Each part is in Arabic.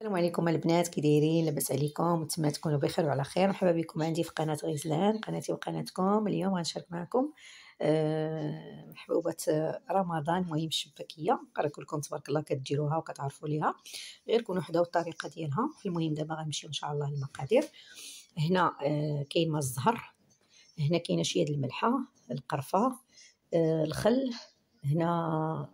السلام عليكم البنات، كي دايرين؟ لاباس عليكم؟ نتمنى تكونوا بخير وعلى خير. مرحبا بكم عندي في قناه غزلان، قناتي وقناتكم. اليوم غنشارك معكم محبوبات رمضان، المهم الشباكيه. نقول لكم تبارك الله كديروها وكتعرفوا ليها، غير كونوا حداو الطريقه ديالها. المهم دابا غنمشيو ان شاء الله للمقادير. هنا كاين ماء الزهر، هنا كاينه شويه الملحه، القرفه، الخل، هنا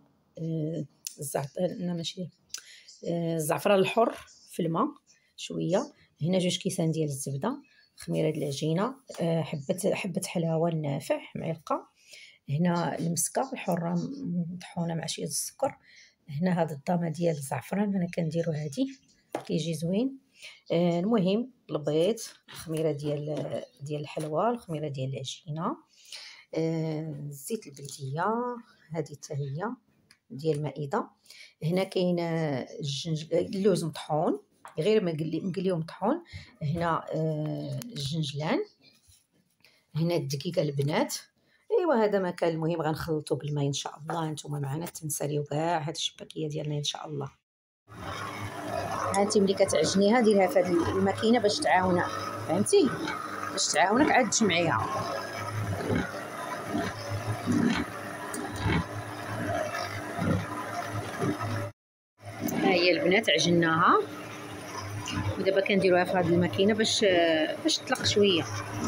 ماشي الزعفران الحر في الماء شويه، هنا 2 كيسان ديال الزبده، خميره ديال العجينه، حبه حلاوه النافع معلقه، هنا المسكه الحره مطحونه مع شويه السكر، هنا هذا الضامه ديال الزعفران انا كنديرو هادي كيجي زوين. المهم البيض، الخميره ديال الحلوى، الخميره ديال العجينه، زيت البلديه هذه حتى هي ديال المائده. هنا كاين اللوز مطحون غير مقلي ومطحون، هنا الجنجلان، هنا الدقيقه البنات. ايوا هذا ما كان. المهم غنخلطوا بالماء ان شاء الله. نتوما معنا تنساليو كاع هاد الشباكيه ديالنا ان شاء الله. هانتي ملي كتعجنيها ديريها في هاد الماكينه باش تعاونك، فهمتي؟ باش تعاونك عاد تجمعيها. ها هي البنات عجناها، ودابا كنديروها في هذه الماكينه باش تطلق شويه.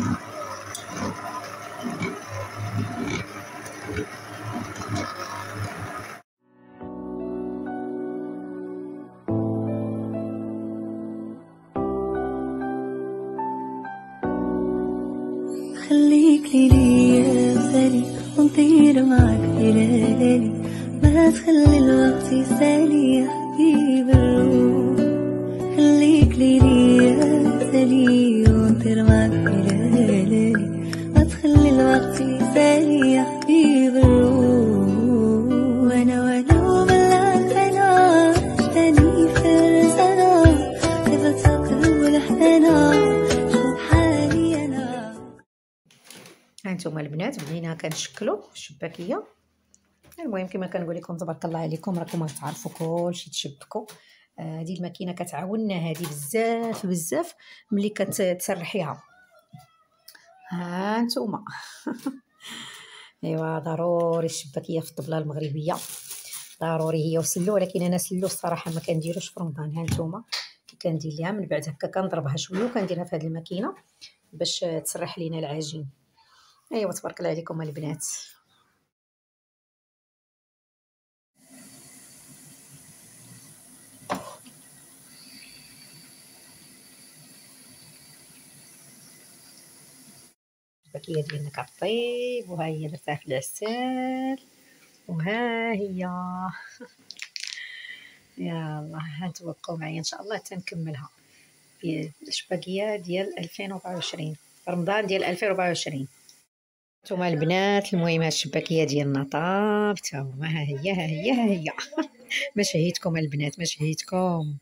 خليك ليا سالي ونطير معاك ليالي، ما تخلي الوقت يسالي يا حبيب الروح. خليك ليا سالي ونطير معاك ليالي، ما تخلي الوقت يسالي يا حبيب الروح. وانا وبلاك انا تاني فرسنا كيف تفكر ولحنا هانتوما البنات بدينا كنشكلوا الشباكيه. المهم كما كنقول لكم تبارك الله عليكم راكم غتعرفوا كلشي تشبكوا. هذه الماكينه كتعاوننا هذه بزاف بزاف ملي كتسرحيها. هانتوما ايوا ضروري الشباكيه في الطبله المغربيه، ضروري هي وسلو. ولكن انا سلو الصراحه ما كنديروش في رمضان. هانتوما كي كندير ليها من بعد هكا كنضربها شويه وكنديرها في هذه الماكينه باش تسرح لينا العجين. ايوا تبارك الله عليكم البنات. الشباكيه ديالنا كطيب، وها هي درتها في العسل، وها هي يلا هانتوما بقاو معايا ان شاء الله حتى نكملها. الشباكيه ديال 2024 رمضان ديال 2024. نتوما البنات المهم هاد الشباكيه ديالنا طابت، ها هما ها هي ما شهيتكم البنات، ما شهيتكم.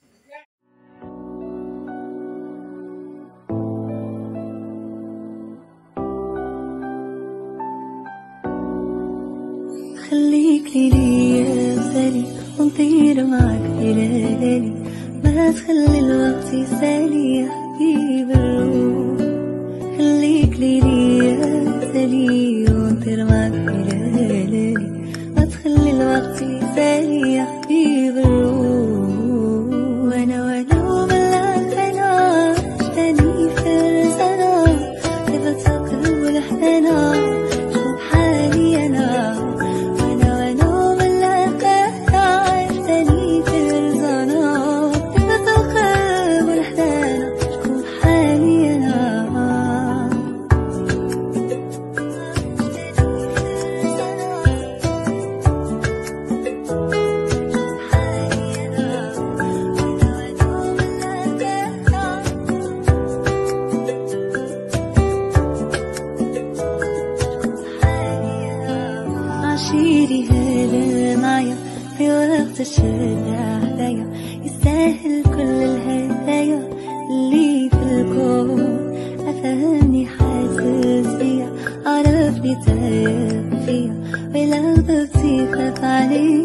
خليك ليا سالي ونطير معاك ليالي، ما تخلي الوقت يسالي يا حبيب الروح. خليك ليا سالي ونطير معاك ليالي، ما تخلي الوقت يسالي يا حبيب الروح. وانا وبلاك انا تاني فرسنا كيف تفكر ولحنا شوف حالي انا. عشيري هذا معايا في وقت الشدة عليا، يستاهل كل الهدايا اللي في الكون. أفهمني حاسس فيا، عرفني تايه فيا، ولو ضبطي خاف عليا.